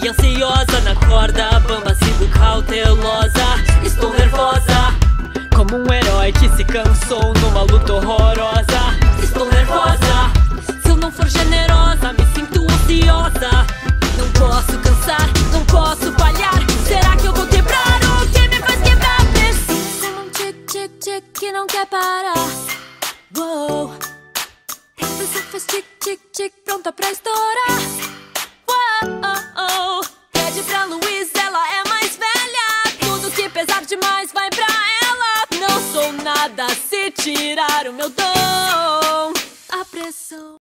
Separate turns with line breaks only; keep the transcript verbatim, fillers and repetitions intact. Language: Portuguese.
e ansiosa. Na corda bamba sigo cautelosa. Estou nervosa, como um herói que se cansou numa luta horrorosa. Estou nervosa, se eu não for generosa me sinto ansiosa. Não posso cansar, não posso falhar. Será que eu vou quebrar o que me faz quebrar? Preciso um tic, tic, tic que não quer parar. Uou. Você faz tic, tic, tic, pronta pra estourar. Uou. Pede pra Luiz, ela é mais velha. Tudo que pesar demais vai pra ela. Não sou nada se tirar o meu dom. A pressão